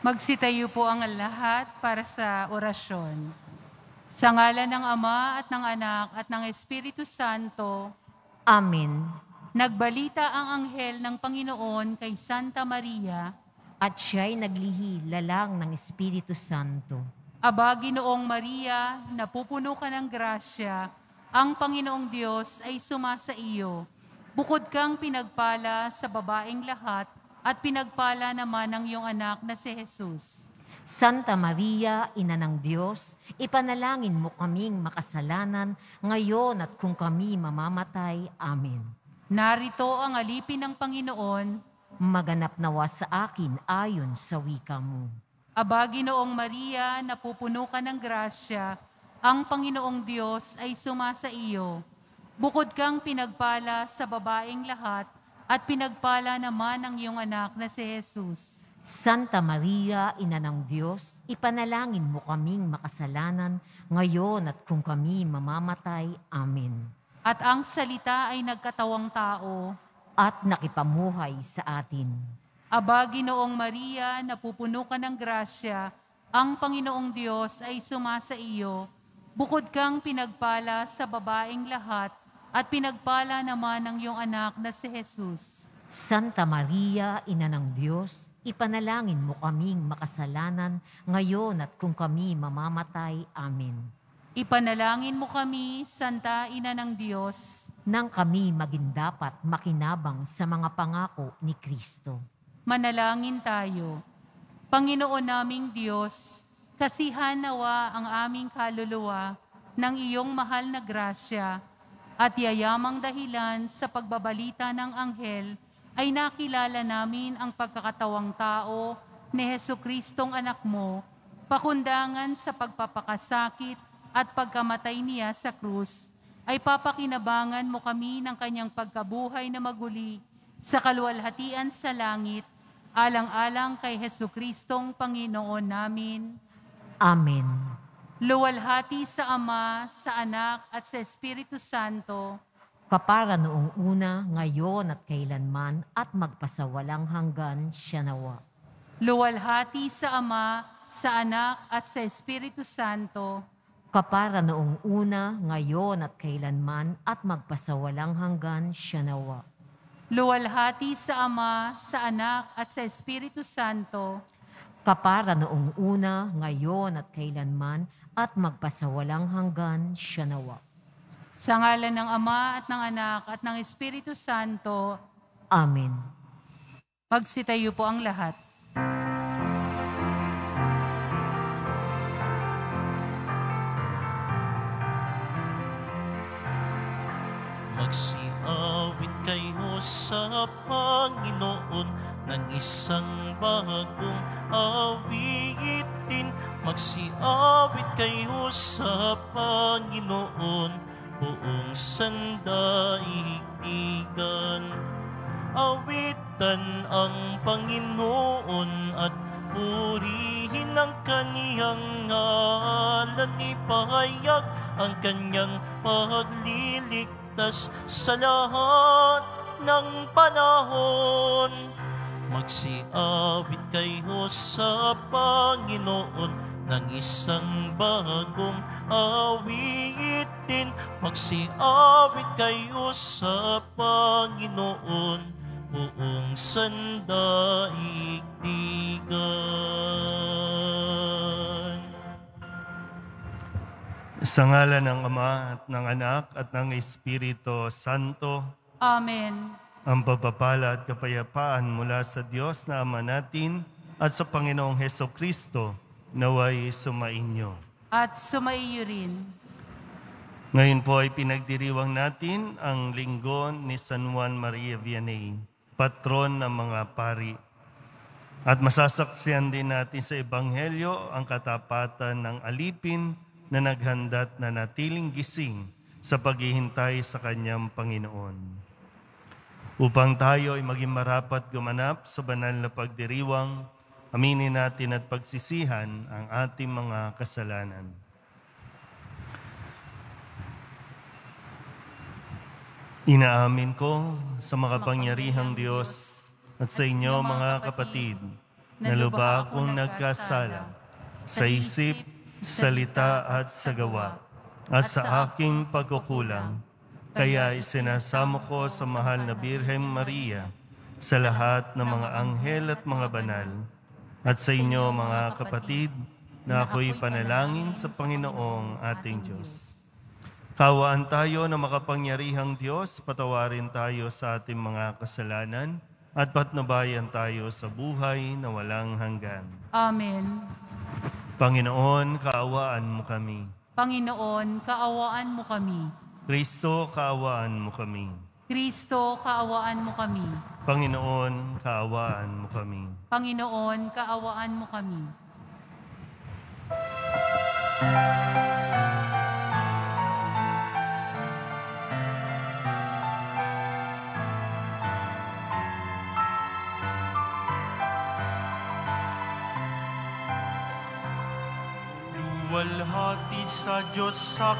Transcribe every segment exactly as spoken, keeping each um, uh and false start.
Magsitayo po ang lahat para sa orasyon. Sa ngalan ng Ama at ng Anak at ng Espiritu Santo, Amen. nagbalita ang anghel ng Panginoon kay Santa Maria, At siya'y naglihi lalang ng Espiritu Santo. Aba, Ginoong Maria, napupuno ka ng grasya, ang Panginoong Diyos ay sumasa iyo. Bukod kang pinagpala sa babaeng lahat, at pinagpala naman ang iyong anak na si Jesus. Santa Maria, Ina ng Diyos, ipanalangin mo kaming makasalanan, ngayon at kung kami mamamatay. Amen. Narito ang alipin ng Panginoon, Maganap nawa sa akin ayon sa wika mo. Aba, Ginoong Maria, napupuno ka ng grasya, ang Panginoong Diyos ay sumasa iyo. Bukod kang pinagpala sa babaeng lahat, at pinagpala naman ang iyong anak na si Jesus. Santa Maria, Ina ng Diyos, ipanalangin mo kaming makasalanan, ngayon at kung kami mamamatay. Amen. At ang salita ay nagkatawang tao. At nakipamuhay sa atin. Aba, Ginoong Maria, napupuno ka ng grasya, ang Panginoong Diyos ay sumasa iyo. Bukod kang pinagpala sa babaeng lahat, at pinagpala naman ang iyong anak na si Jesus. Santa Maria, Ina ng Diyos, ipanalangin mo kaming makasalanan, ngayon at kung kami mamamatay. Amen. Ipanalangin mo kami, Santa Ina ng Diyos, nang kami maging dapat makinabang sa mga pangako ni Kristo. Manalangin tayo. Panginoon naming Diyos, kasihan nawa ang aming kaluluwa ng iyong mahal na grasya, at yayamang dahilan sa pagbabalita ng anghel ay nakilala namin ang pagkakatawang tao ni Jesucristong anak mo, pakundangan sa pagpapakasakit at pagkamatay niya sa krus, ay papakinabangan mo kami ng kanyang pagkabuhay na maguli sa kaluwalhatian sa langit, alang-alang kay Jesucristong Panginoon namin. Amen. Luwalhati sa Ama, sa Anak at sa Espiritu Santo, kapara noong una, ngayon at kailanman, at magpasawalang hanggan siya nawa. Luwalhati sa Ama, sa Anak at sa Espiritu Santo, kapara noong una, ngayon at kailanman, at magpasawalang hanggan siya nawa. Luwalhati sa Ama, sa Anak at sa Espiritu Santo, kapara noong una, ngayon at kailanman, at magpasawalang hanggan siya nawa. Sa ngalan ng Ama at ng Anak at ng Espiritu Santo. Amen. Magsitayo po ang lahat. Magsiawit kayo sa Panginoon ng isang bagong awitin. Magsiawit kayo sa Panginoon, buong sandaigdigan. Awitan ang Panginoon at purihin ang kaniyang ngalan. Ipahayag ang kanyang pagliligtas sa lahat ng panahon. Magsiawit kayo sa Panginoon ng isang bagong awitin. Magsiawit kayo sa Panginoon, buong sandaigdigan. Sa ngalan ng Ama at ng Anak at ng Espiritu Santo. Amen. Ang pagpapala at kapayapaan mula sa Diyos na Ama natin at sa Panginoong Hesukristo naway sumainyo. At sumaiyo rin. Ngayon po ay pinagdiriwang natin ang linggo ni San Juan Maria Vianney, patron ng mga pari. At masasaksihan din natin sa Ebanghelyo ang katapatan ng alipin na naghandat na natiling gising sa paghihintay sa kanyang Panginoon. Upang tayo ay maging marapat gumanap sa banal na pagdiriwang, aminin natin at pagsisihan ang ating mga kasalanan. Inaamin ko sa makapangyarihang Diyos at sa inyo mga kapatid na lubha akong nagkasala sa isip, salita at sa gawa, at sa aking pagkukulang. Kaya isinasamo ko sa mahal na Birheng Maria, sa lahat ng mga anghel at mga banal, at sa inyo mga kapatid, na ako'y panalangin sa Panginoong ating Diyos. Kawaan tayo na makapangyarihang Diyos, patawarin tayo sa ating mga kasalanan, at patnubayan tayo sa buhay na walang hanggan. Amen. Panginoon, kaawaan mo kami. Panginoon, kaawaan mo kami. Kristo, kaawaan mo kami. Kristo, kaawaan mo kami. Panginoon, kaawaan mo kami. Panginoon, kaawaan mo kami. Luwalhati sa Diyos sa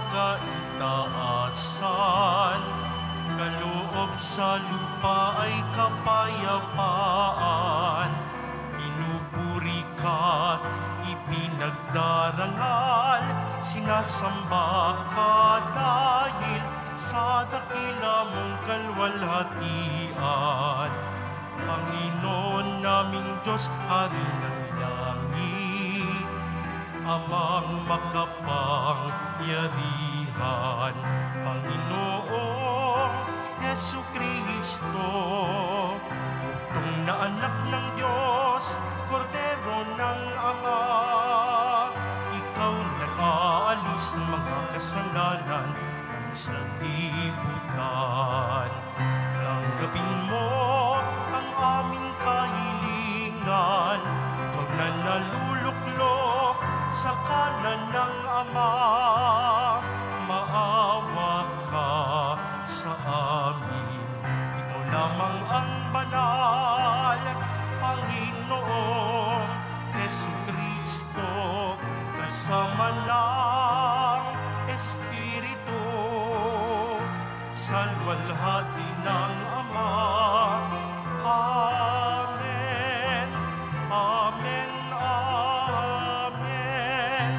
kaitaasan, kaloob sa lupa ay kapayapaan. Pinupuri ka't ipinagdarangal, sinasamba ka dahil sa dakila mong kalwalhatian. Panginoon naming Diyos, Hari ng langit, Amang makapangyarihan, Panginoong Jesucristo, bugtong na anak ng Diyos, Kordero ng Ama. Ikaw na nag-aalis ng mga kasalanan ng sanlibutan. Tanggapin mo ang aming kahilingan, ikaw na naluluklok sa kanan ng Ama. Maawa ka sa amin, ikaw lamang ang banal, Panginoong Jesucristo, kasama ng Espiritu, sa luwalhati ng Ama. Amen. Amen. Amen.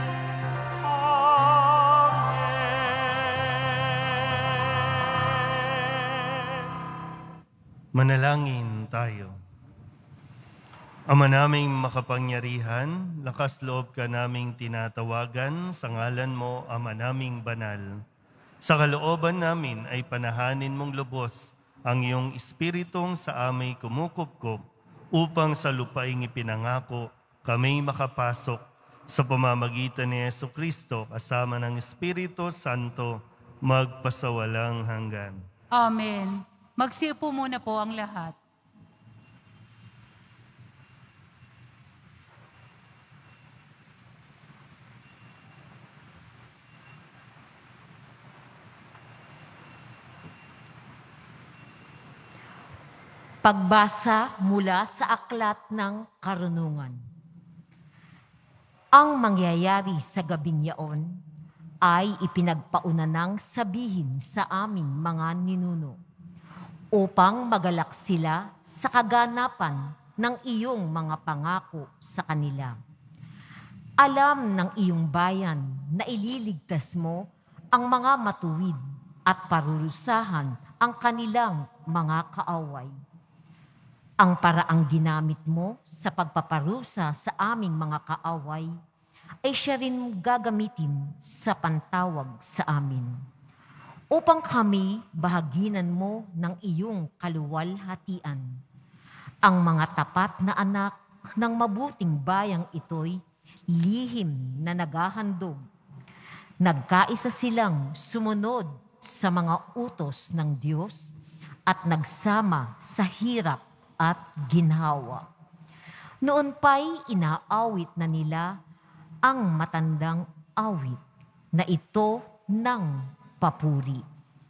Amen. Manalangin tayo. Ama naming makapangyarihan, lakas loob ka naming tinatawagan sa ngalan mo, Ama naming banal. Sa kalooban namin ay panahanin mong lubos ang iyong espiritong sa amay kumukupkup upang sa lupaing ipinangako kami makapasok sa pamamagitan ni Jesucristo kasama ng Espiritu Santo magpasawalang hanggan. Amen. Magsiupo muna po ang lahat. Pagbasa mula sa Aklat ng Karunungan. Ang mangyayari sa gabing yaon ay ipinagpauna ng sabihin sa aming mga ninuno upang magalak sila sa kaganapan ng iyong mga pangako sa kanila. Alam ng iyong bayan na ililigtas mo ang mga matuwid at parurusahan ang kanilang mga kaaway. Ang paraang ginamit mo sa pagpaparusa sa aming mga kaaway ay siya rin gagamitin sa pantawag sa amin, upang kami bahaginan mo ng iyong kaluwalhatian. Ang mga tapat na anak ng mabuting bayang ito'y lihim na naghahandog. Nagkaisa silang sumunod sa mga utos ng Diyos at nagsama sa hirap at ginhawa. Noon pa'y inaawit na nila ang matandang awit na ito ng papuri.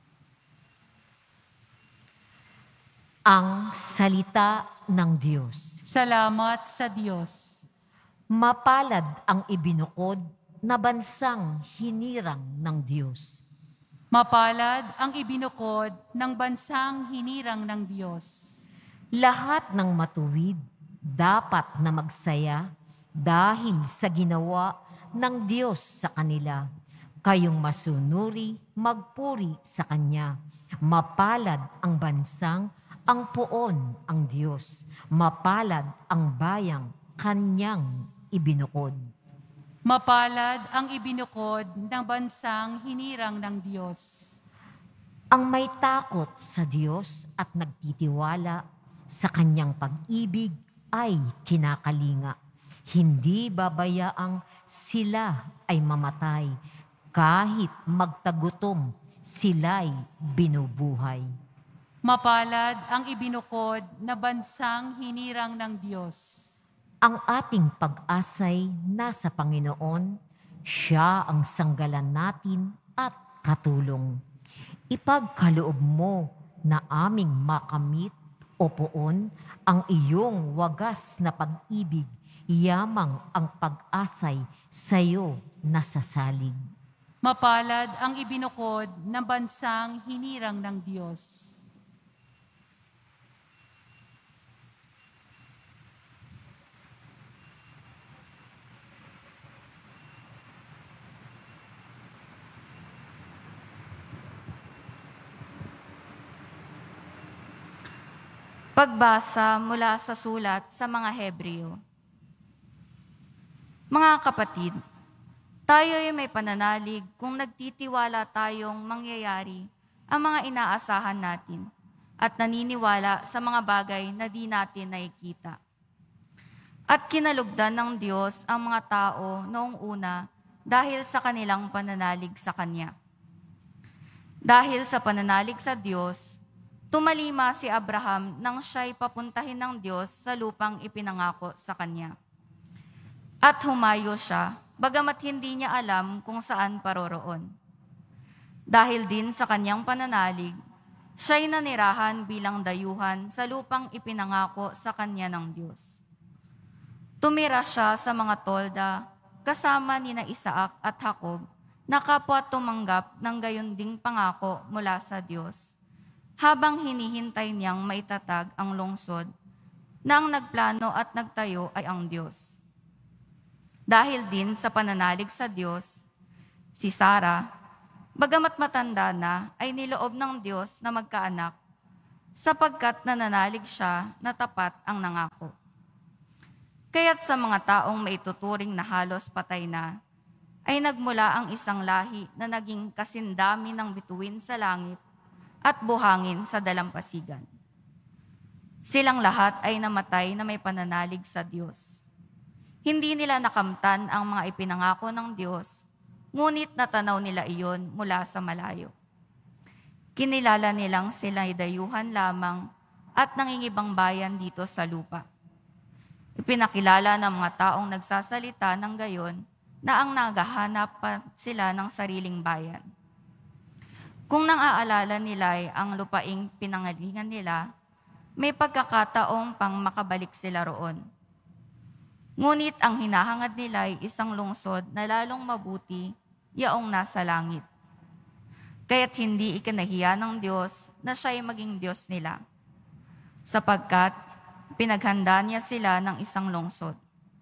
Ang salita ng Diyos. Salamat sa Diyos. Mapalad ang ibinukod na bansang hinirang ng Diyos. Mapalad ang ibinukod ng bansang hinirang ng Diyos. Lahat ng matuwid dapat na magsaya dahil sa ginawa ng Diyos sa kanila. Kayong masunuri, magpuri sa Kanya. Mapalad ang bansang ang puon ang Diyos. Mapalad ang bayang Kanyang ibinukod. Mapalad ang ibinukod ng bansang hinirang ng Diyos. Ang may takot sa Diyos at nagtitiwala sa Kanyang pag-ibig ay kinakalinga. Hindi babayaang sila ay mamatay, kahit magtagutom sila'y binubuhay. Mapalad ang ibinukod na bansang hinirang ng Diyos. Ang ating pag-asay nasa Panginoon, Siya ang sanggalan natin at katulong. Ipagkaloob mo na aming makamit o poon ang iyong wagas na pag-ibig, yamang ang pag-asay sa'yo nasasalig. Mapalad ang ibinukod na bansang hinirang ng Diyos. Pagbasa mula sa sulat sa mga Hebreo. Mga kapatid, tayo'y may pananalig kung nagtitiwala tayong mangyayari ang mga inaasahan natin at naniniwala sa mga bagay na di natin nakikita. At kinalugdan ng Diyos ang mga tao noong una dahil sa kanilang pananalig sa Kanya. Dahil sa pananalig sa Diyos, tumalima si Abraham nang siya'y papuntahin ng Diyos sa lupang ipinangako sa kanya. At humayo siya, bagamat hindi niya alam kung saan paroroon. Dahil din sa kanyang pananalig, siya'y nanirahan bilang dayuhan sa lupang ipinangako sa kanya ng Diyos. Tumira siya sa mga tolda kasama nina Isaac at Jacob na kapwa tumanggap ng gayon ding pangako mula sa Diyos, habang hinihintay niyang maitatag ang lungsod na ang nagplano at nagtayo ay ang Diyos. Dahil din sa pananalig sa Diyos, si Sarah, bagamat matanda na, ay niloob ng Diyos na magkaanak, sapagkat nananalig siya na tapat ang nangako. Kaya't sa mga taong maituturing na halos patay na, ay nagmula ang isang lahi na naging kasindami ng bituin sa langit at buhangin sa dalampasigan. Silang lahat ay namatay na may pananalig sa Diyos. Hindi nila nakamtan ang mga ipinangako ng Diyos, ngunit natanaw nila iyon mula sa malayo. Kinilala nilang sila'y dayuhan lamang at nangingibang bayan dito sa lupa. Ipinakilala ng mga taong nagsasalita ng gayon na ang naghahanap pa sila ng sariling bayan. Kung nang aalala nila ay ang lupaing pinangalingan nila, may pagkakataong pang makabalik sila roon. Ngunit ang hinahangad nila ay isang lungsod na lalong mabuti, yaong nasa langit. Kaya't hindi ikinahiya ng Diyos na siya'y maging Diyos nila, sapagkat pinaghanda niya sila ng isang lungsod.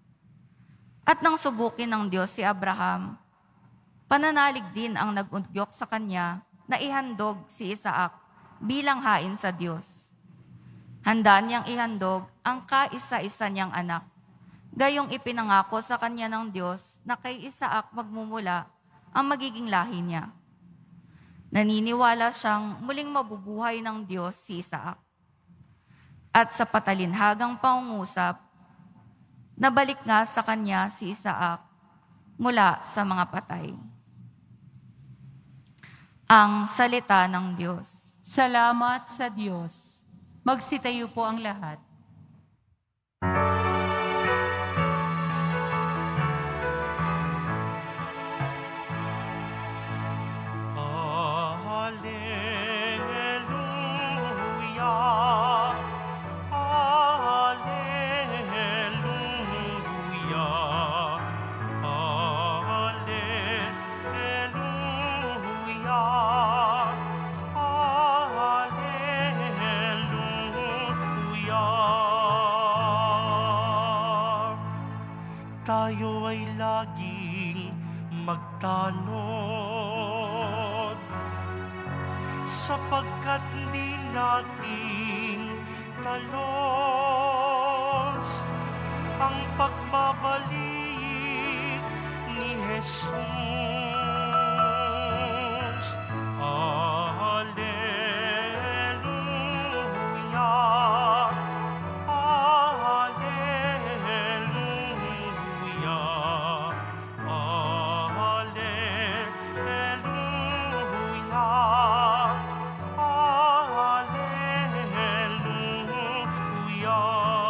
At nang subukin ng Diyos si Abraham, pananalig din ang nag-udyok sa kanya na ihandog si Isaac bilang hain sa Diyos. Handa niyang ihandog ang kaisa-isa niyang anak, gayong ipinangako sa kanya ng Diyos na kay Isaac magmumula ang magiging lahi niya. Naniniwala siyang muling mabubuhay ng Diyos si Isaac. At sa patalinhagang pangungusap, nabalik nga sa kanya si Isaac mula sa mga patay. Ang salita ng Diyos. Salamat sa Diyos. Magsitayo po ang lahat. Hallelujah. tayo ay laging magtanod, sapagkat di natin talos ang pagbabalik ni Jesus. Alleluia, alleluia, alleluia, alleluia.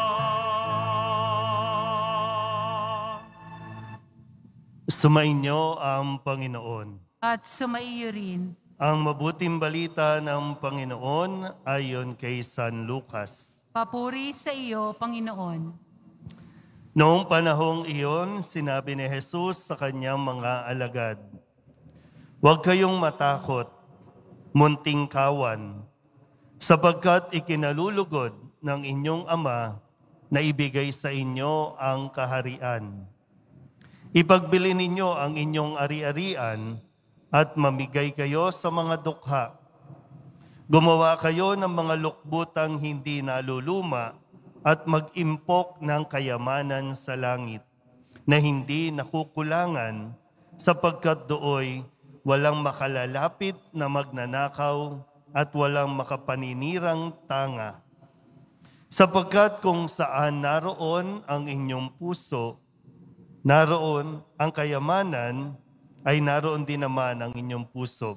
Sumainyo ang Panginoon. At sumaiyo rin. Ang mabuting balita ng Panginoon ayon kay San Lucas. Papuri sa iyo, Panginoon. Noong panahong iyon, sinabi ni Jesus sa kanyang mga alagad, "Huwag kayong matakot, munting kawan, sapagkat ikinalulugod ng inyong Ama na ibigay sa inyo ang kaharian. Ipagbili ninyo ang inyong ari-arian at mamigay kayo sa mga dukha. Gumawa kayo ng mga lukbutang hindi naluluma at mag-impok ng kayamanan sa langit na hindi nakukulangan, sapagkat dooy walang makalalapit na magnanakaw at walang makapaninirang tanga. Sapagkat kung saan naroon ang inyong puso, naroon ang kayamanan, ay naroon din naman ang inyong puso.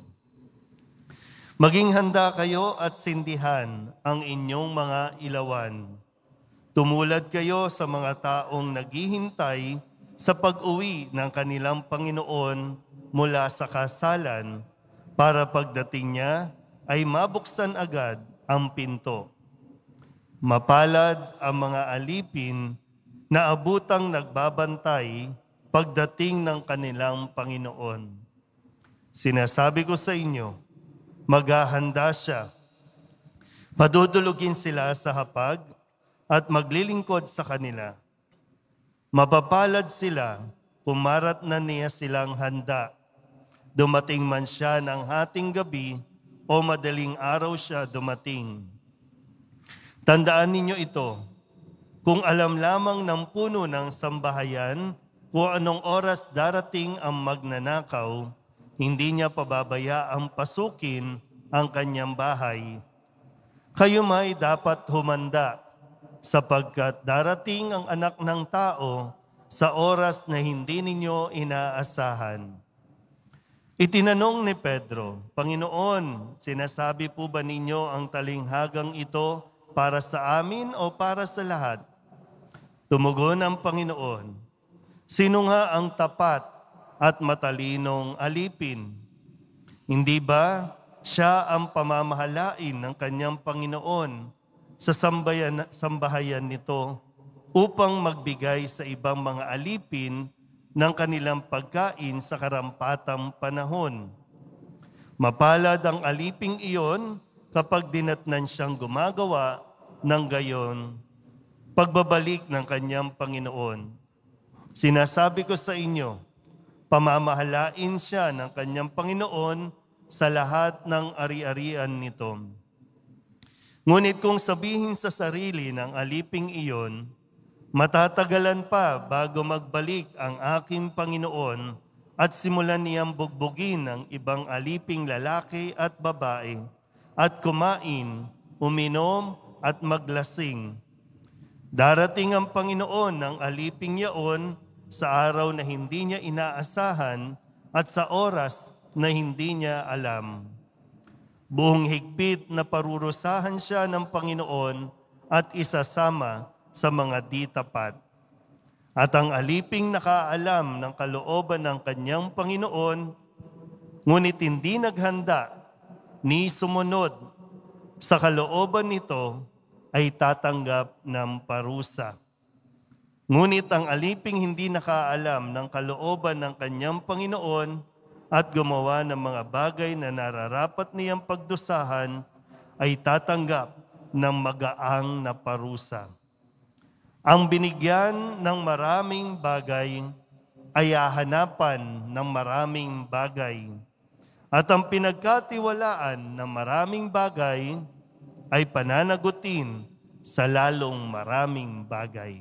Maging handa kayo at sindihan ang inyong mga ilawan. Tumulad kayo sa mga taong naghihintay sa pag-uwi ng kanilang Panginoon mula sa kasalan, para pagdating niya ay mabuksan agad ang pinto. Mapalad ang mga alipin na abutang nagbabantay pagdating ng kanilang Panginoon. Sinasabi ko sa inyo, maghahanda siya. Padudulugin sila sa hapag at maglilingkod sa kanila. Mapapalad sila kung marat na niya silang handa. Dumating man siya ng hating gabi o madaling araw siya dumating. Tandaan ninyo ito, kung alam lamang ng puno ng sambahayan kung anong oras darating ang magnanakaw, hindi niya pababayaang pasukin ang kanyang bahay. Kayo may dapat humanda, sapagkat darating ang Anak ng Tao sa oras na hindi ninyo inaasahan. Itinanong ni Pedro, "Panginoon, sinasabi po ba ninyo ang talinghagang ito para sa amin o para sa lahat?" Tumugon ang Panginoon, "Sino nga ang tapat at matalinong alipin? Hindi ba siya ang pamamahalain ng kanyang Panginoon sa sambayan, sambahayan nito upang magbigay sa ibang mga alipin ng kanilang pagkain sa karampatang panahon? Mapalad ang aliping iyon kapag dinatnan siyang gumagawa ng gayon pagbabalik ng kanyang Panginoon. Sinasabi ko sa inyo, pamamahalain siya ng kanyang Panginoon sa lahat ng ari-arian nito. Ngunit kung sabihin sa sarili ng aliping iyon, matatagalan pa bago magbalik ang aking Panginoon at simulan niyang bugbugin ng ibang aliping lalaki at babae at kumain, uminom at maglasing. Darating ang Panginoon ng aliping yaon sa araw na hindi niya inaasahan at sa oras na hindi niya alam. Buong higpit na parurusahan siya ng Panginoon at isasama sa mga di tapat. At ang aliping nakaalam ng kalooban ng kanyang Panginoon, ngunit hindi naghanda ni sumunod sa kalooban nito, ay tatanggap ng parusa. Ngunit ang aliping hindi nakaalam ng kalooban ng kanyang Panginoon at gumawa ng mga bagay na nararapat niyang pagdusahan, ay tatanggap ng magaang na parusa. Ang binigyan ng maraming bagay ay hahanapan ng maraming bagay. At ang pinagkatiwalaan ng maraming bagay ay pananagutin sa lalong maraming bagay.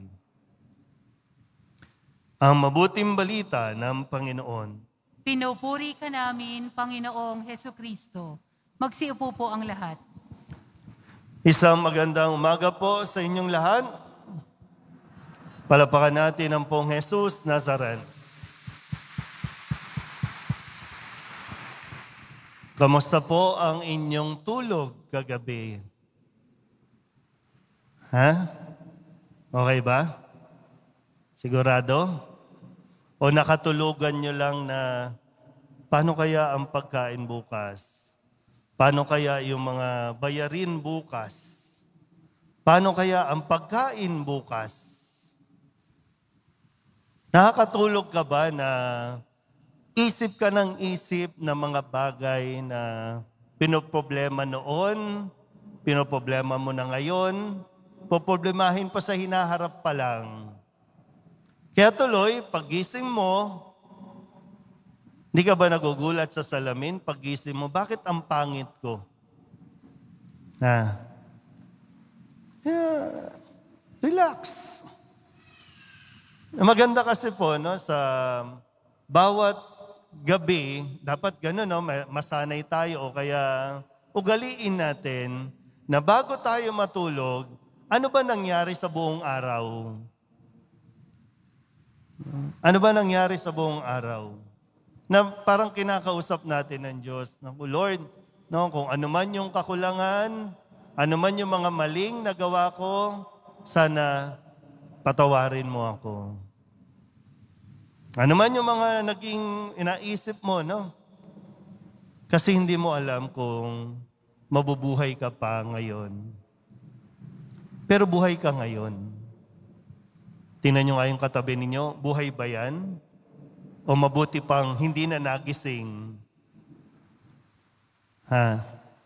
Ang mabuting balita ng Panginoon. Pinupuri ka namin, Panginoong Hesukristo. Magsiupo po ang lahat. Isang magandang umaga po sa inyong lahat. Palapakan natin ang Pong Jesus Nazaret. Kamusta po ang inyong tulog kagabi? Ha? Okay ba? Sigurado? O nakatulugan nyo lang na paano kaya ang pagkain bukas? Paano kaya yung mga bayarin bukas? Paano kaya ang pagkain bukas? Nakakatulog ka ba na isip ka ng isip ng mga bagay na pinoproblema noon, pinoproblema mo na ngayon, poproblemahin pa sa hinaharap pa lang. Kaya tuloy, paggising mo, hindi ka ba nagugulat sa salamin? Paggising mo, bakit ang pangit ko? Na, yeah, relax. Maganda kasi po, no, sa bawat gabi, dapat gano'n, no, masanay tayo o kaya ugaliin natin na bago tayo matulog, ano ba nangyari sa buong araw? Ano ba nangyari sa buong araw? Na parang kinakausap natin ng Diyos, na, Lord, no, kung ano man yung kakulangan, ano man yung mga maling nagawa ko, sana patawarin mo ako. Ano man yung mga naging inaisip mo, no? Kasi hindi mo alam kung mabubuhay ka pa ngayon. Pero buhay ka ngayon. Tingnan nyo nga yung katabi ninyo, buhay ba yan? O mabuti pang hindi na nagising? Ha?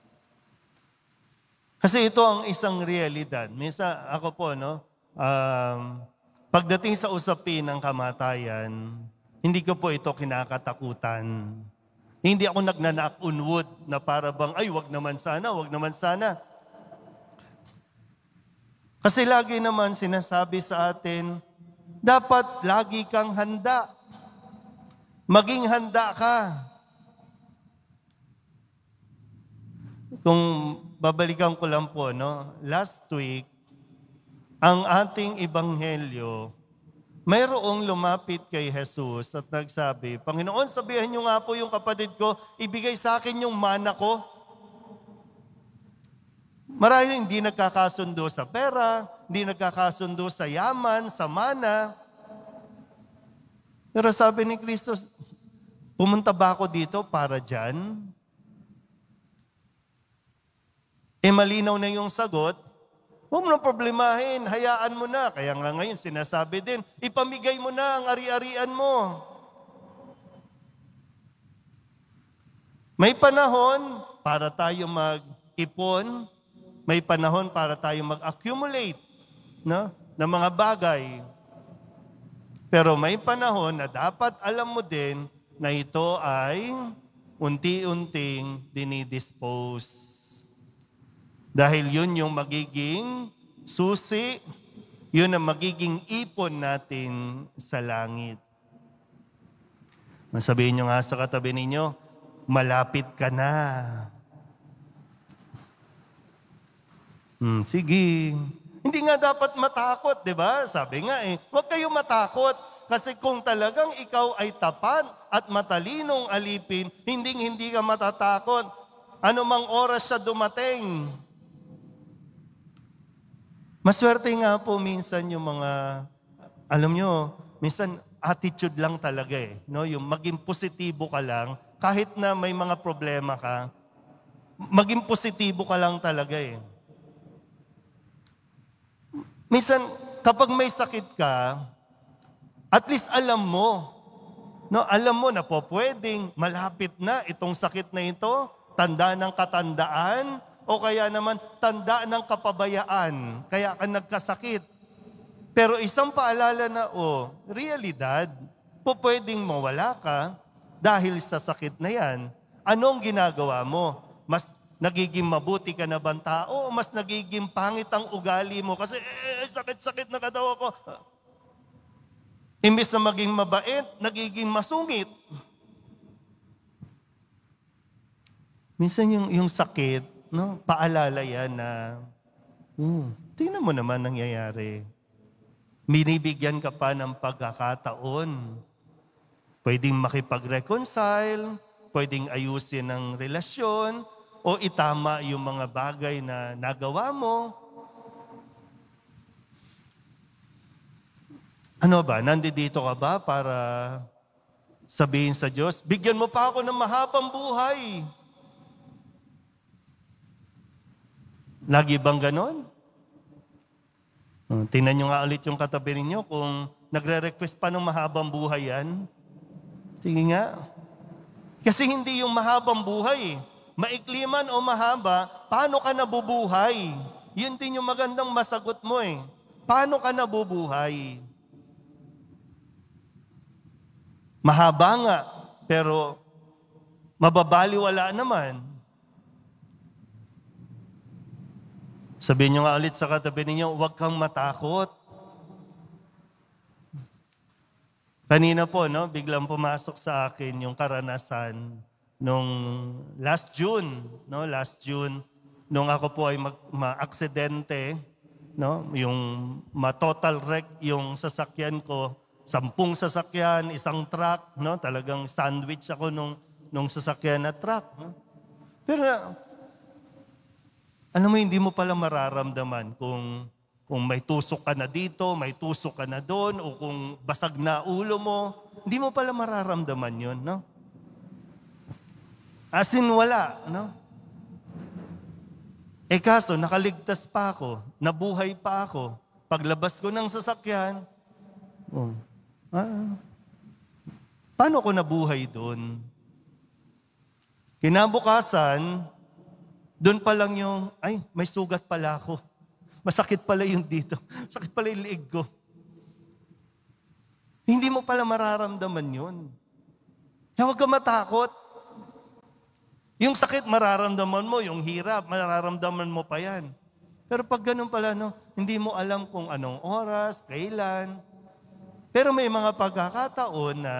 Kasi ito ang isang realidad. Minsan ako po, no? Um, pagdating sa usapin ng kamatayan, hindi ko po ito kinakatakutan. Hindi ako nagnanak-unwood na para bang, ay, wag naman sana, wag naman sana. Kasi lagi naman sinasabi sa atin, dapat lagi kang handa. Maging handa ka. Kung babalikan ko lang po, no? Last week, ang ating ebanghelyo, mayroong lumapit kay Jesus at nagsabi, Panginoon, sabihan niyo nga po yung kapatid ko, ibigay sa akin yung mana ko. Marahil hindi nagkakasundo sa pera, hindi nagkakasundo sa yaman, sa mana. Pero sabi ni Kristo, pumunta ba ako dito para dyan? Eh malinaw na yung sagot, huwag mo na problemahin, hayaan mo na. Kaya nga ngayon sinasabi din, ipamigay mo na ang ari-arian mo. May panahon para tayo mag-ipon, may panahon para tayo mag-accumulate, no, ng mga bagay. Pero may panahon na dapat alam mo din na ito ay unti-unting dinidispose. Dahil yun yung magiging susi, yun ang magiging ipon natin sa langit. Masabihin nyo nga sa katabi ninyo, malapit ka na. Hmm, sige. Hindi nga dapat matakot, di ba? Sabi nga eh, huwag kayong matakot. Kasi kung talagang ikaw ay tapat at matalinong alipin, hinding-hindi ka matatakot. Ano mang oras siya dumating. Maswerte nga po minsan yung mga, alam nyo, minsan attitude lang talaga eh. No? Yung maging positibo ka lang, kahit na may mga problema ka, maging positibo ka lang talaga eh. Minsan, kapag may sakit ka, at least alam mo, no, alam mo na po pwedeng malapit na itong sakit na ito, tanda ng katandaan, o kaya naman tanda ng kapabayaan, kaya ka nagkasakit. Pero isang paalala na, oh, realidad, po pwedeng mawala ka dahil sa sakit na yan. Anong ginagawa mo? Mas nagiging mabuti ka na bang tao o mas nagiging pangit ang ugali mo? Kasi eh, sakit-sakit na kadaw ako. Imbis na maging mabait, nagiging masungit. Minsan yung, yung sakit, no, paalala yan na, hmm, tingnan mo naman nangyayari. Binibigyan ka pa ng pagkakataon. Pwedeng makipag-reconcile, pwedeng ayusin ang relasyon, o itama yung mga bagay na nagawa mo. Ano ba? Nandito ka ba para sabihin sa Diyos, bigyan mo pa ako ng mahabang buhay? Lagi bang ganon? Uh, tingnan nyo nga ulit yung katabi ninyo kung nagre-request pa ng mahabang buhay yan. Sige nga. Kasi hindi yung mahabang buhay. Maikli man o mahaba, paano ka nabubuhay? Yun din yung magandang masagot mo eh. Paano ka nabubuhay? Mahaba nga, pero mababaliwala naman. Sabihin nyo nga ulit sa katabi ninyo, huwag kang matakot. Kanina po, no, biglang pumasok sa akin yung karanasan nung last June, no, last June, nung ako po ay mag, ma-aksidente, no, yung ma-total wreck yung sasakyan ko, sampung sasakyan, isang truck, no, talagang sandwich ako nung, nung sasakyan na truck. No? Pero alam mo, hindi mo pala mararamdaman kung, kung may tusok ka na dito, may tusok ka na doon, o kung basag na ulo mo. Hindi mo pala mararamdaman yun, no? As in, wala, no? Eh kaso, nakaligtas pa ako, nabuhay pa ako. Paglabas ko ng sasakyan, oh, ah, paano ko nabuhay doon? Kinabukasan, doon pa lang yung, ay, may sugat pala ako. Masakit pala yung dito. Sakit pala yung liig ko. Hindi mo pala mararamdaman yun. Kaya huwag ka matakot. Yung sakit mararamdaman mo, yung hirap, mararamdaman mo pa yan. Pero pag ganun pala, no, hindi mo alam kung anong oras, kailan. Pero may mga pagkakataon na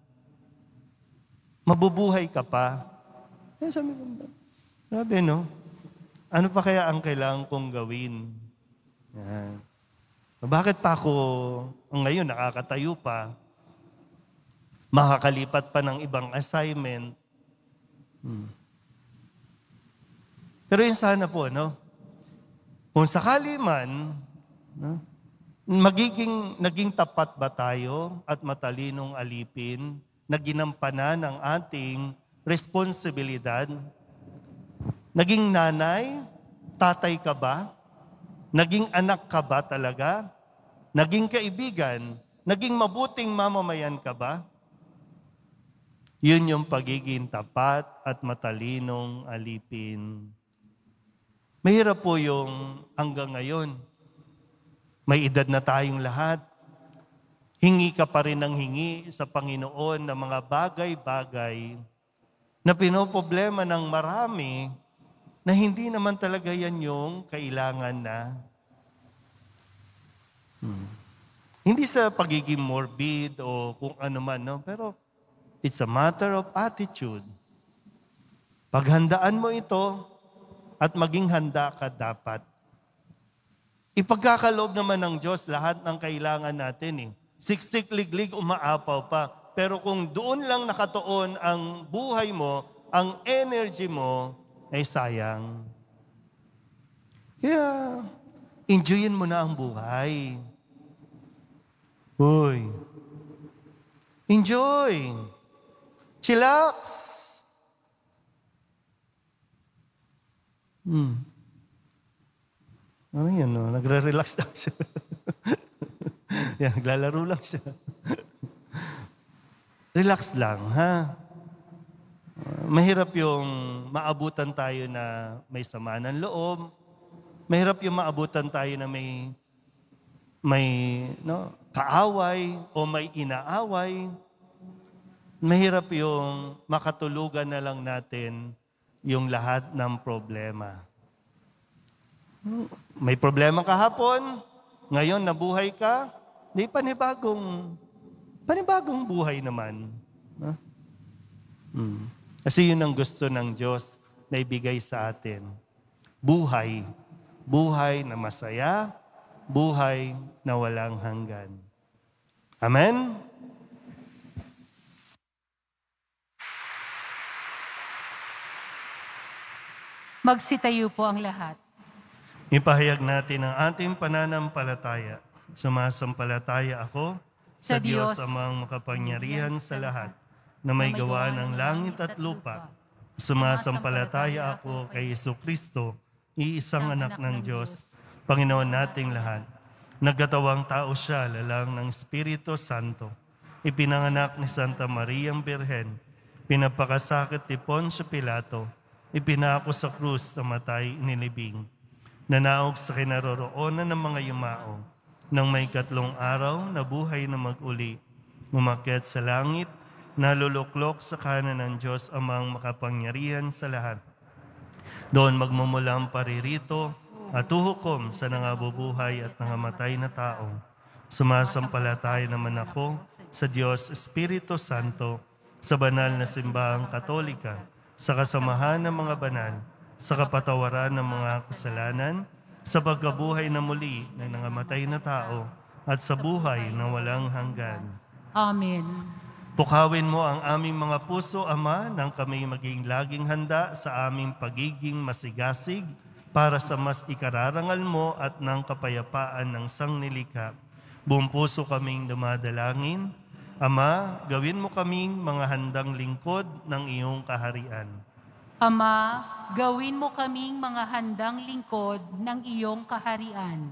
mabubuhay ka pa. Yan sabi ko, grabe, no? Ano pa kaya ang kailangan kong gawin? Yan. Bakit pa ako ngayon nakakatayo pa? Makakalipat pa ng ibang assignment? Hmm. Pero yun sana po, no? Kung sakali man, no? Magiging, naging tapat ba tayo at matalinong alipin na ginampanan ng ating responsibilidad? Naging nanay, tatay ka ba? Naging anak ka ba talaga? Naging kaibigan? Naging mabuting mamamayan ka ba? Yun yung pagiging tapat at matalinong alipin. Mahirap po yung hanggang ngayon. May edad na tayong lahat. Hingi ka pa rin ng hingi sa Panginoon ng mga bagay-bagay na pinoproblema ng marami na hindi naman talaga yan yung kailangan na. Hmm. Hindi sa pagiging morbid o kung ano man, no? Pero it's a matter of attitude. Paghandaan mo ito at maging handa ka dapat. Ipagkakaloob naman ng Diyos lahat ng kailangan natin. Eh. Siksik, liglig, umaapaw pa. Pero kung doon lang nakatuon ang buhay mo, ang energy mo, ay sayang. Kaya, enjoyin mo na ang buhay. Uy. Enjoy. Chillax. Hmm. Ano yan, no? Nagre-relax lang siya. Yan, naglalaro lang siya. Relax lang, ha? Mahirap yung maabutan tayo na may sama ng loob. Mahirap yung maabutan tayo na may may no, kaaway o may inaaway. Mahirap yung makatulugan na lang natin yung lahat ng problema. May problema kahapon, ngayon nabuhay ka, di panibagong, panibagong buhay naman. No? Hmm. Kasi yun ang gusto ng Diyos na ibigay sa atin. Buhay. Buhay na masaya, buhay na walang hanggan. Amen? Magsitayo po ang lahat. Ipahayag natin ang ating pananampalataya. Sumasampalataya ako sa, Sa Diyos Diyos, amang makapangyarihan sa lahat, na may gawa ng langit at lupa. Sumasampalataya ako kay Jesucristo, iisang anak ng Diyos, Panginoon nating lahat. Nagkatawang tao siya, lalang ng Espiritu Santo. Ipinanganak ni Santa Mariang Birhen, pinapakasakit ni Poncio Pilato, ipinako sa krus na matay inilibing. Nanaog sa kinaroroonan ng mga yumao, nang may katlong araw na buhay na mag-uli, umakyat sa langit, naluluklok sa kanan ng Diyos amang makapangyarihan sa lahat. Doon magmumulang paririto at uhukom sa nangabubuhay at nangamatay na tao. Sumasampalataya naman ako sa Diyos Espiritu Santo, sa banal na simbahang katolika, sa kasamahan ng mga banal, sa kapatawaran ng mga kasalanan, sa pagkabuhay na muli ng nangamatay na tao, at sa buhay na walang hanggan. Amen. Pukawin mo ang aming mga puso, Ama, nang kami maging laging handa sa aming pagiging masigasig para sa mas ikararangal mo at ng kapayapaan ng sangnilikha. Buong puso kaming dumadalangin. Ama, gawin mo kaming mga handang lingkod ng iyong kaharian. Ama, gawin mo kaming mga handang lingkod ng iyong kaharian.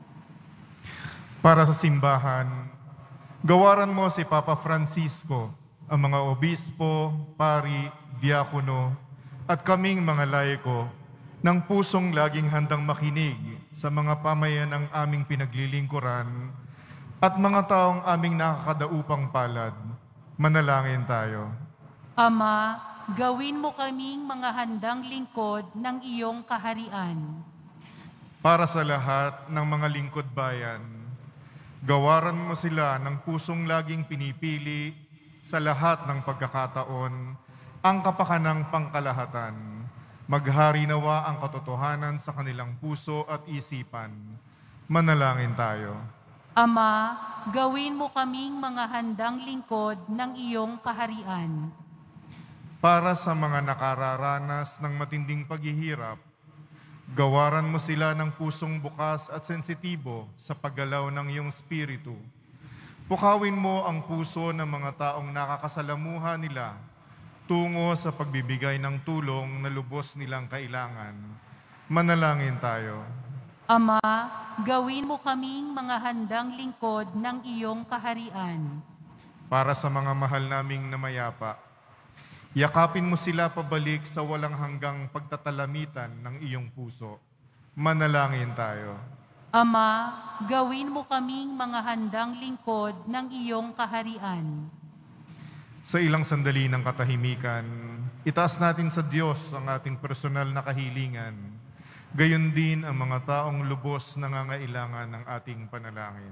Para sa simbahan, gawaran mo si Papa Francisco, ang mga obispo, pari, diakono, at kaming mga laiko, ng pusong laging handang makinig sa mga pamayan ng aming pinaglilingkuran at mga taong aming nakakadaupang palad. Manalangin tayo. Ama, gawin mo kaming mga handang lingkod ng iyong kaharian. Para sa lahat ng mga lingkod bayan, gawaran mo sila ng pusong laging pinipili sa lahat ng pagkakataon ang kapakanang pangkalahatan. Maghari nawa ang katotohanan sa kanilang puso at isipan. Manalangin tayo. Ama, gawin mo kaming mga handang lingkod ng iyong kaharian. Para sa mga nakararanas ng matinding paghihirap, gawaran mo sila ng pusong bukas at sensitibo sa paggalaw ng iyong spiritu. Pukawin mo ang puso ng mga taong nakakasalamuha nila tungo sa pagbibigay ng tulong na lubos nilang kailangan. Manalangin tayo. Ama, gawin mo kaming mga handang lingkod ng iyong kaharian. Para sa mga mahal naming namayapa, yakapin mo sila pabalik sa walang hanggang pagtatalamitan ng iyong puso. Manalangin tayo. Ama, gawin mo kaming mga handang lingkod ng iyong kaharian. Sa ilang sandali ng katahimikan, itaas natin sa Diyos ang ating personal na kahilingan. Gayon din ang mga taong lubos nangangailangan ng ating panalangin.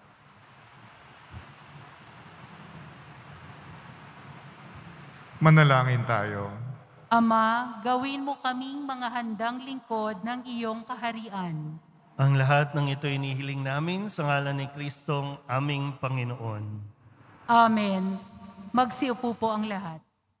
Manalangin tayo. Ama, gawin mo kaming mga handang lingkod ng iyong kaharian. Ang lahat ng ito inihiling namin sa ngalan ni Kristong aming Panginoon. Amen. Magsiupo po ang lahat.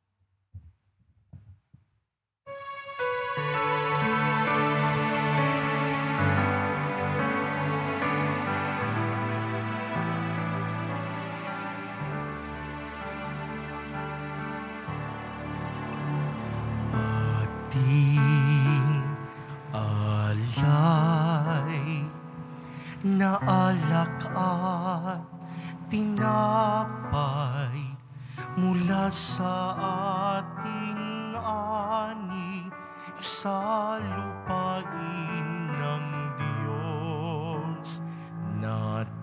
Ating alay na alak at tinapay mula sa ating ani sa lupain ng Diyos natin.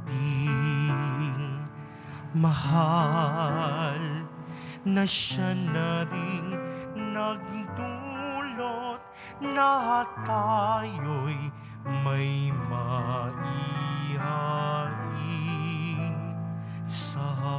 Mahal na siya na rin nagdulot na tayo'y may maihain sa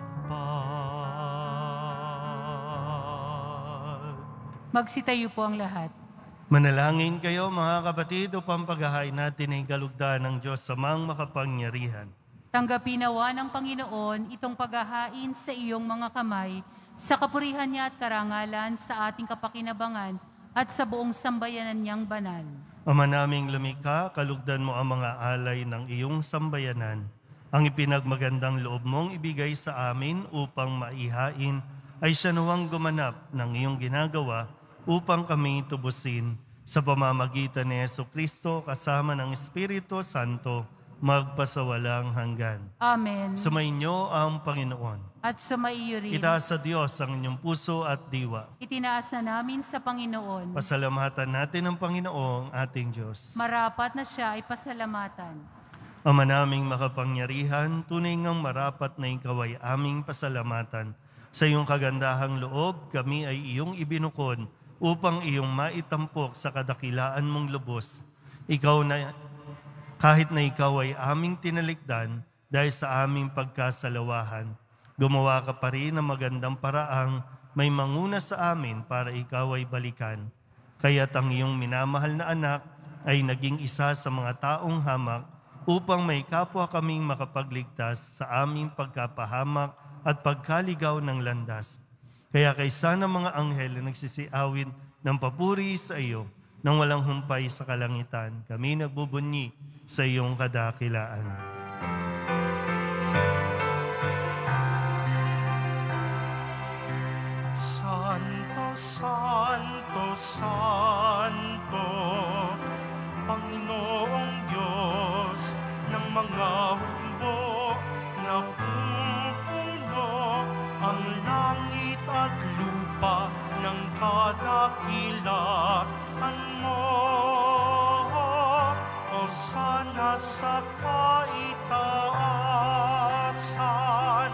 hapag. Magsitayo po ang lahat. Manalangin kayo mga kapatid upang paghahain natin ay kalugdan ng Diyos sa mang makapangyarihan. Tanggapin nawa ng Panginoon itong paghahain sa iyong mga kamay, sa kapurihan niya at karangalan sa ating kapakinabangan at sa buong sambayanan niyang banal. Ama naming lumikha, kalugdan mo ang mga alay ng iyong sambayanan. Ang ipinagmagandang loob mong ibigay sa amin upang maihain ay siya nawang gumanap ng iyong ginagawa upang kami tubusin sa pamamagitan ni Jesucristo kasama ng Espiritu Santo magpasawalang hanggan. Amen. Sumainyo ang Panginoon. At sumaiyo rin. Itaas sa Diyos ang inyong puso at diwa. Itinaas na namin sa Panginoon. Pasalamatan natin ang Panginoong ating Diyos. Marapat na siya ay pasalamatan. Ama naming makapangyarihan, tunay ngang marapat na ikaw ay aming pasalamatan. Sa iyong kagandahang loob, kami ay iyong ibinukod upang iyong maitampok sa kadakilaan mong lubos. Ikaw na, kahit na ikaw ay aming tinalikdan dahil sa aming pagkasalawahan, gumawa ka pa rin ng magandang paraang may manguna sa amin para ikaw ay balikan. Kaya't ang iyong minamahal na anak ay naging isa sa mga taong hamak upang may kapwa kaming makapagligtas sa aming pagkapahamak at pagkaligaw ng landas. Kaya kaysa ng mga anghel na nagsisiawin ng papuri sa iyo nang walang humpay sa kalangitan, kami nagbubunyi sa iyong kadakilaan. Santo, Santo, Santo, Panginoong Diyos ng mga hukbo, napupuno ang langit at lupa ng kadakilaan mo. O sana sa kaitaasan,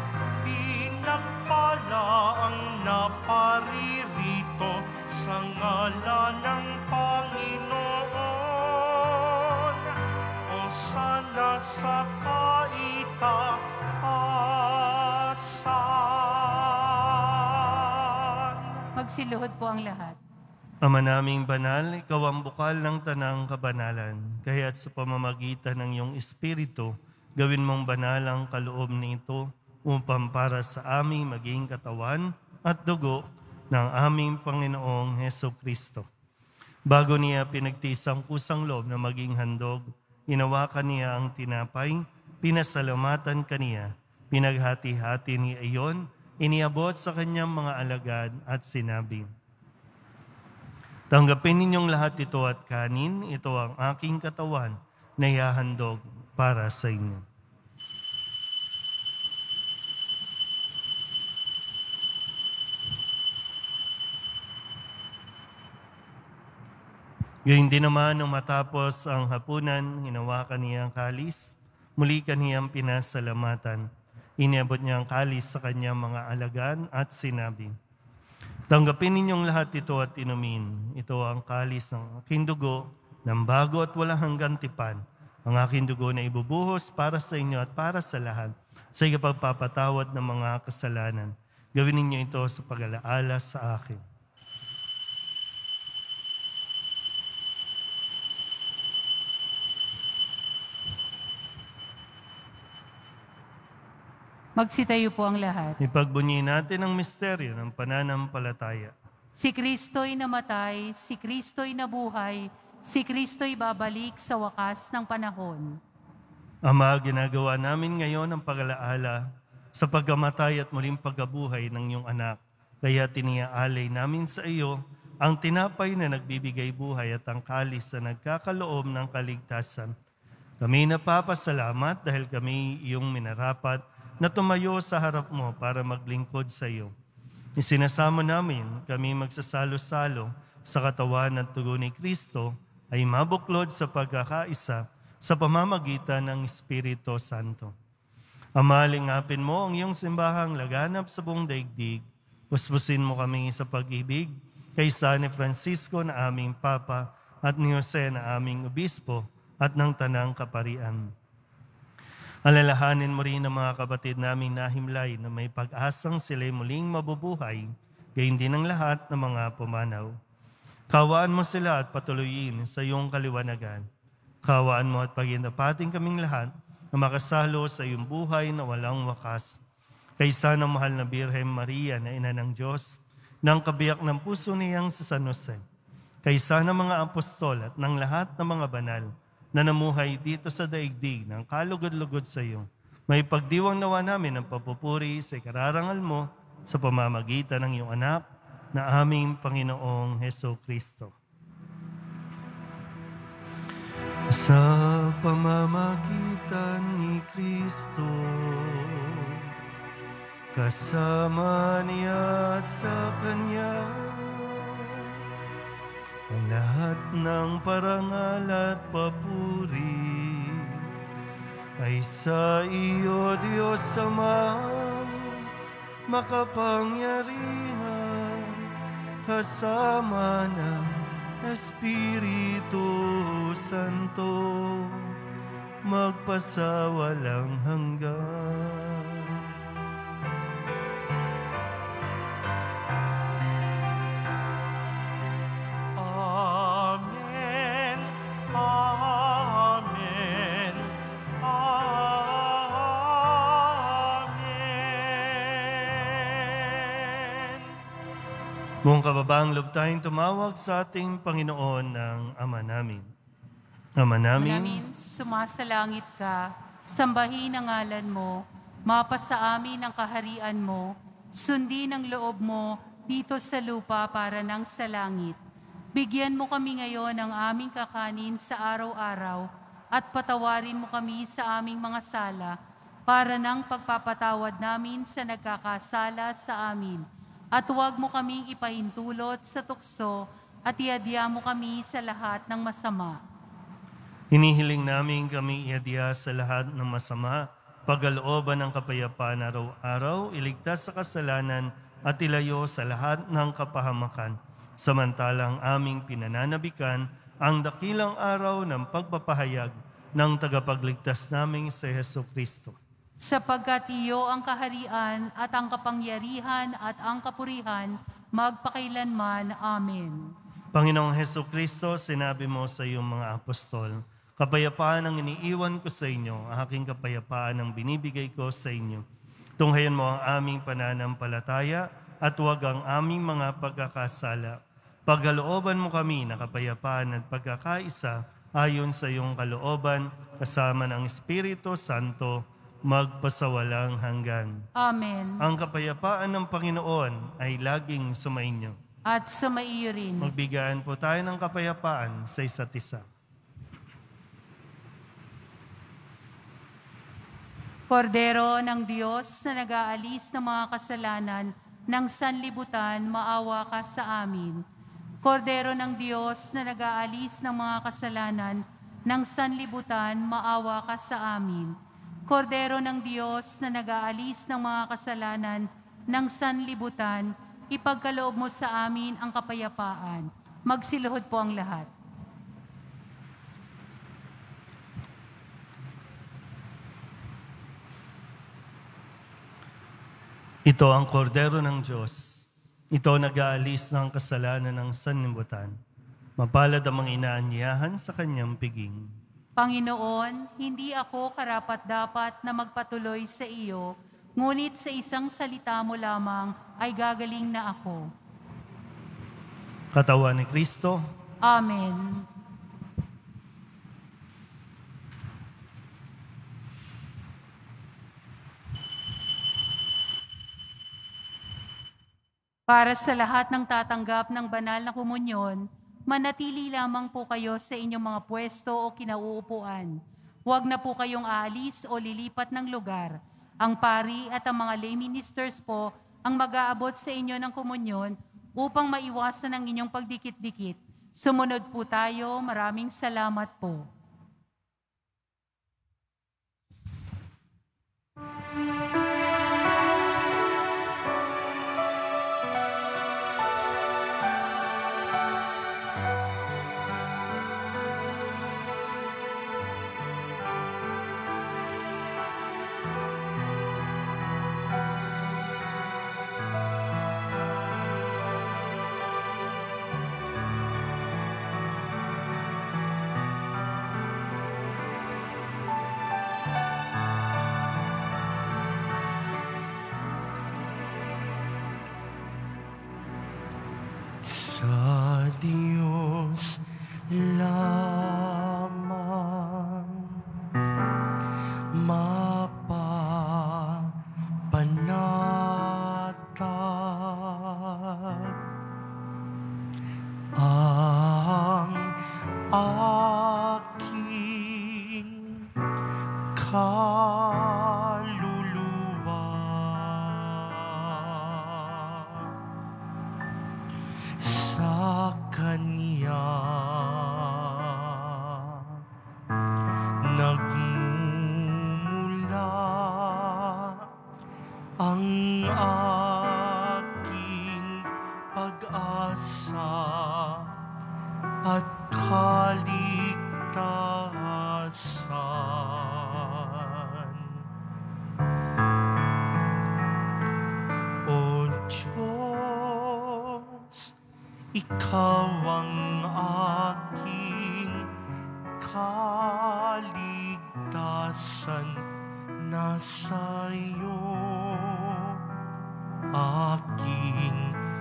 pinagpala ang naparirito sa ngalan ng Panginoon. O sana sa kaitaasan. Magsiluhod po ang lahat. Ama naming banal, ikaw ang bukal ng tanang kabanalan. Kaya't sa pamamagitan ng iyong Espiritu, gawin mong banal ang kaloob nito upang para sa aming maging katawan at dugo ng aming Panginoong Heso Kristo. Bago niya pinagtiis ang kusang loob na maging handog, inawakan niya ang tinapay, pinasalamatan kaniya, pinaghati-hati niya iyon, iniabot sa kanyang mga alagad at sinabi, tanggapin ninyong lahat ito at kanin, ito ang aking katawan na ihahandog para sa inyo. Gayun din naman nung matapos ang hapunan, hinawakan niya ang kalis, muli kaniyang pinasalamatan. Iniabot niya ang kalis sa kanyang mga alagad at sinabi, tanggapin ninyong lahat ito at inumin. Ito ang kalis ng aking dugo ng bago at walang hanggang tipan. Ang aking dugo na ibubuhos para sa inyo at para sa lahat sa ikapagpapatawad ng mga kasalanan. Gawin ninyo ito sa pag-alaala sa akin. Magsitayo po ang lahat. Ipagbunyi natin ang misteryo ng pananampalataya. Si Kristo'y namatay, si Kristo'y nabuhay, si Kristo'y babalik sa wakas ng panahon. Ama, ginagawa namin ngayon ang pag-alaala sa pagkamatay at muling pagkabuhay ng iyong anak. Kaya tiniaalay namin sa iyo ang tinapay na nagbibigay buhay at ang kalis na nagkakaloob ng kaligtasan. Kami napapasalamat dahil kami iyong minarapat na tumayo sa harap mo para maglingkod sa iyo. Isinasamo namin kami magsasalo-salo sa katawan at dugo ni Kristo ay mabuklod sa pagkakaisa sa pamamagitan ng Espiritu Santo. Ama, lingapin mo ang iyong simbahang laganap sa buong daigdig. Puspusin mo kami sa pag-ibig kay San Francisco na aming Papa at ni Jose na aming Obispo at ng Tanang Kaparian. Alalahanin mo rin ang mga kapatid naming nahimlay na may pag-asang sila'y muling mabubuhay, gayon din ang lahat ng mga pumanaw. Kawaan mo sila at patuloyin sa iyong kaliwanagan. Kawaan mo at pagindapating kaming lahat na makasalo sa iyong buhay na walang wakas. Kaysa ng mahal na Birhen Maria na ina ng Diyos, ng kabiyak ng puso niyang sa San Jose, kaysa ng mga apostol at ng lahat ng mga banal na namuhay dito sa daigdig ng kalugod-lugod sa iyo, may pagdiwang nawa namin ang papupuri sa ikararangal mo sa pamamagitan ng iyong anak na aming Panginoong Heso Kristo. Sa pamamagitan ni Kristo, kasama niya at sa Kanya, ang lahat ng parangal at papuri ay sa iyo, Diyos Ama, makapangyarihan, kasama ng Espiritu Santo, magpasawalang hanggan. Amen. Amen. Amen. Buong kababaang loob tayong tumawag sa ating Panginoon ng Ama namin. Ama namin, Namin, sumasalangit ka, sambahin ang ngalan mo, mapasa amin ang kaharian mo, sundin ang loob mo dito sa lupa para ng sa langit. Bigyan mo kami ngayon ng aming kakanin sa araw-araw at patawarin mo kami sa aming mga sala para ng pagpapatawad namin sa nagkakasala sa amin. At huwag mo kaming ipahintulot sa tukso at iadya mo kami sa lahat ng masama. hinihiling namin kami iadya sa lahat ng masama, pagkalooban ng kapayapaan araw-araw, iligtas sa kasalanan at ilayo sa lahat ng kapahamakan. Samantalang aming pinananabikan ang dakilang araw ng pagpapahayag ng tagapagligtas naming si Heso Kristo. Sapagkat iyo ang kaharian at ang kapangyarihan at ang kapurihan, magpakailanman. Amen. Panginoong Heso Kristo, sinabi mo sa iyong mga apostol, kapayapaan ang iniiwan ko sa inyo, aking kapayapaan ang binibigay ko sa inyo. Tunghayan mo ang aming pananampalataya at huwag ang aming mga pagkakasala. Pagkalooban mo kami na kapayapaan at pagkakaisa ayon sa iyong kalooban, kasama ng Espiritu Santo, magpasawalang hanggan. Amen. Ang kapayapaan ng Panginoon ay laging sumainyo. At sumaiyo rin. Magbigayan po tayo ng kapayapaan sa isa't isa. Kordero ng Diyos na nag-aalis ng mga kasalanan ng sanlibutan, maawa ka sa amin. Kordero ng Diyos na nag-aalis ng mga kasalanan ng sanlibutan, maawa ka sa amin. Kordero ng Diyos na nag-aalis ng mga kasalanan ng sanlibutan, ipagkaloob mo sa amin ang kapayapaan. Magsiluhod po ang lahat. Ito ang kordero ng Diyos. Ito nag-aalis ng kasalanan ng sanlibutan. Mapalad ang mga inaanyahan sa kanyang piging. Panginoon, hindi ako karapat-dapat na magpatuloy sa iyo, ngunit sa isang salita mo lamang ay gagaling na ako. Katawan ni Kristo, Amen. Para sa lahat ng tatanggap ng banal na komunyon, manatili lamang po kayo sa inyong mga pwesto o kinauupuan. Huwag na po kayong aalis o lilipat ng lugar. Ang pari at ang mga lay ministers po ang mag-aabot sa inyo ng komunyon upang maiwasan ang inyong pagdikit-dikit. Sumunod po tayo. Maraming salamat po. lamang mapapanatag ang aking kaluluwa sa Kanya nagmumula ang aking pag-asa at kaligtasan. O Diyos, Ikaw ang aking kaligtasan, nasa iyo aking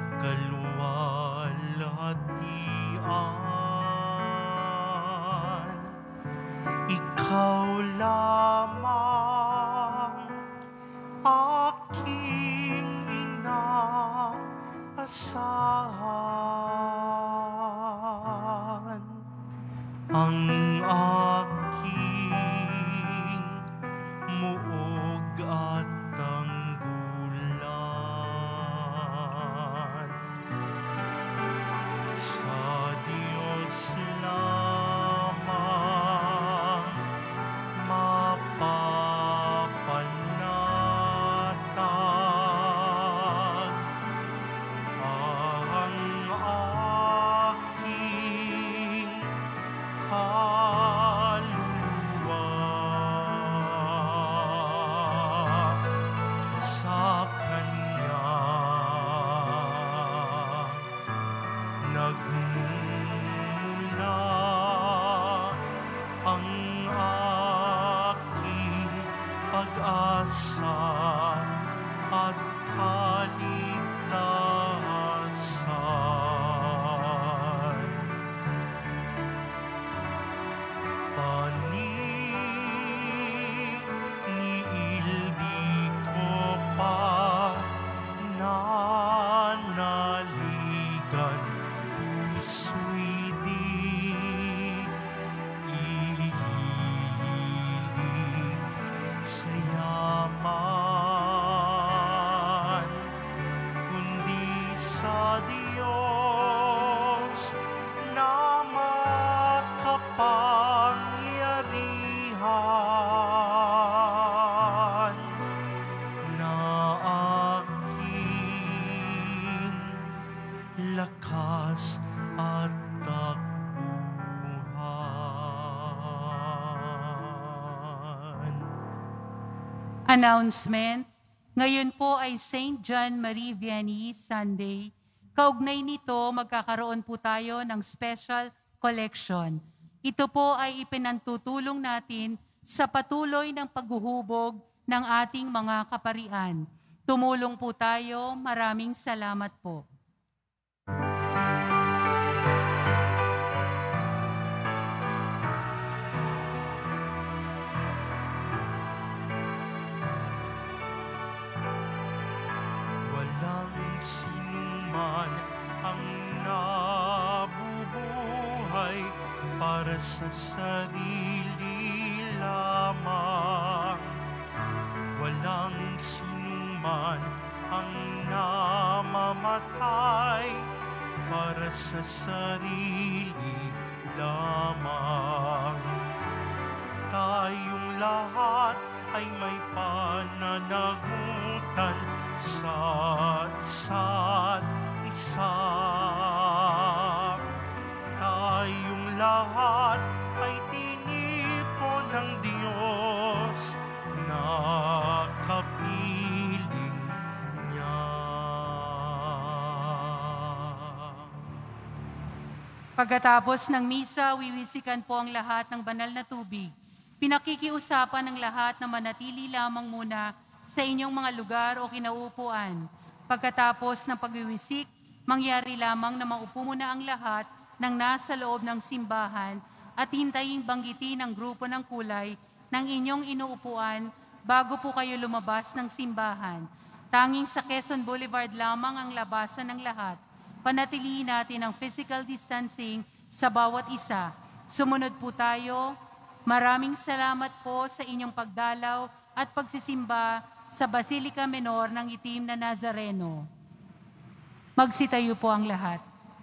kaluwalhatian. Ikaw lamang aking inaasahan, ang aking muog at tanggulan. Sa Diyos lamang mapapanatag ang aking kaluluwa sa Kanya nagmumula ang aking pag-asa at kaligtasan. Paningil di ko pa nanaligan, puso'y di ihilig sa yaman, kundi sa Diyos na makapangyarihan, na aking lakas at takbuhan. Announcement. Ngayon po ay Saint John Marie Vianney Sunday. Kaugnay nito, magkakaroon po tayo ng special collection. Ito po ay ipinantutulong natin sa patuloy ng paghuhubog ng ating mga kaparian. Tumulong po tayo. Maraming salamat po. Walang sinuman ang nabubuhay para sa sarili lamang. Walang sinuman ang namamatay para sa sarili lamang. Tayong lahat ay may pananagutan sa isa't isa. Tayong lahat ay tinipon ng Diyos na kapiling niya. Pagkatapos ng misa, wiwisikan po ang lahat ng banal na tubig. Pinakikiusapan ng lahat na manatili lamang muna sa inyong mga lugar o kinauupuan. Pagkatapos ng pagwiwisik, mangyari lamang na maupo muna ang lahat ng nasa loob ng simbahan at hintaying banggitin ang grupo ng kulay ng inyong inuupuan bago po kayo lumabas ng simbahan. Tanging sa Quezon Boulevard lamang ang labasan ng lahat. Panatilihin natin ang physical distancing sa bawat isa. Sumunod po tayo. Maraming salamat po sa inyong pagdalaw at pagsisimba sa Basilica Menor ng Itim na Nazareno. Magsitayo po ang lahat.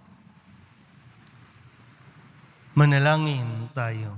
Manalangin tayo.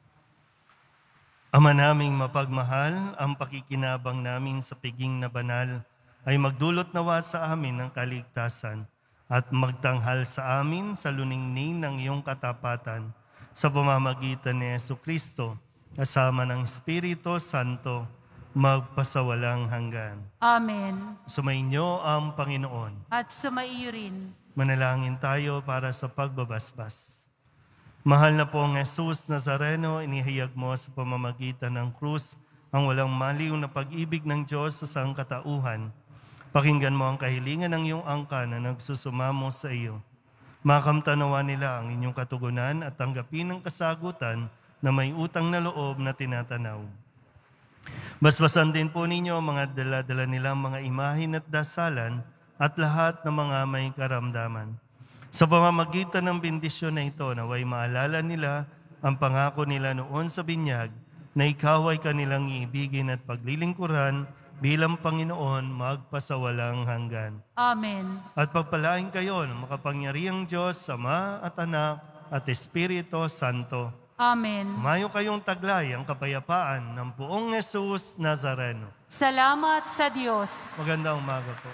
Ama naming mapagmahal, ang pakikinabang namin sa piging na banal ay magdulot nawa sa amin ng kaligtasan at magtanghal sa amin sa luningning ng iyong katapatan sa pamamagitan ni Jesucristo, kasama ng Espiritu Santo, magpasawalang hanggan. Amen. Sumainyo ang Panginoon. At sumaiyo rin. Manalangin tayo para sa pagbabasbas. Mahal na pong Jesus Nazareno, inihayag mo sa pamamagitan ng krus ang walang maliw na pag-ibig ng Diyos sa sangkatauhan. Pakinggan mo ang kahilingan ng iyong angka na nagsusumamo sa iyo. Makamtanawa nila ang inyong katugunan at tanggapin ang kasagutan na may utang na loob na tinatanaw. Basbasan din po ninyo ang mga dala-dala nilang mga imahin at dasalan at lahat ng mga may karamdaman. Sa pamamagitan ng bendisyon na ito, naway maalala nila ang pangako nila noon sa binyag na ikaw ay kanilang iibigin at paglilingkuran bilang Panginoon magpasawalang hanggan. Amen. At pagpalain kayo ng makapangyarihang Diyos, Ama at Anak at Espiritu Santo. Amen. Mayo kayong taglay ang kapayapaan ng buong Jesus Nazareno. Salamat sa Diyos. Magandang umaga po.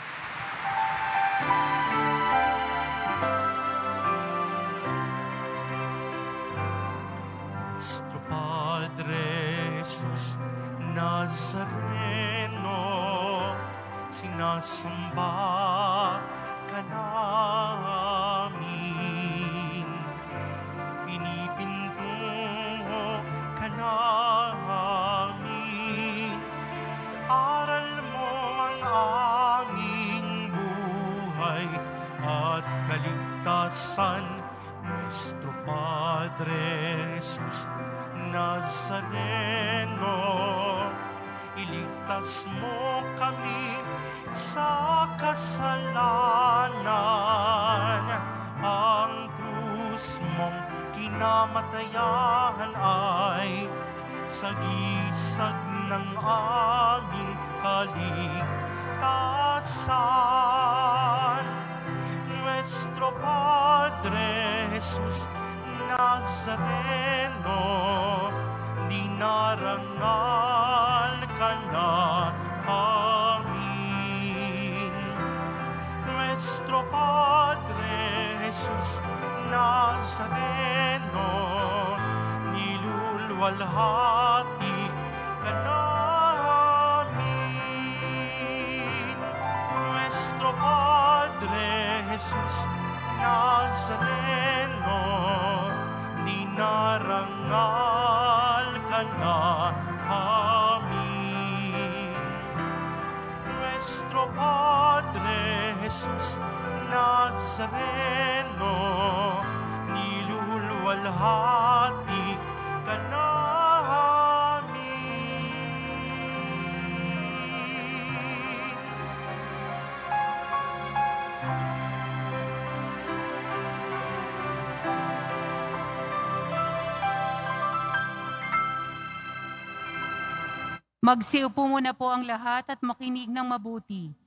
Nuestro Padre Jesus Nazareno, sinasamba ka namin, pinipinto ka namin, aral mo ang aming buhay at kaligtasan. Nuestro Padre Jesus Nazareno, iligtas mo kami sa kasalanan. Ang krus mong kinamatayan ay sagisag ng aming kaligtasan. Nuestro Padre Jesus Nazareno, dinarangal ka na amin. Nuestro Padre Jesus Nazareno, nilulwalhati ka namin. Nuestro Padre Jesus Nazareno, dinarangal ka na amin. Nuestro Padre Jesus Nazareno, nilulwalhati ka namin. Magsiupo muna po ang lahat at makinig ng mabuti.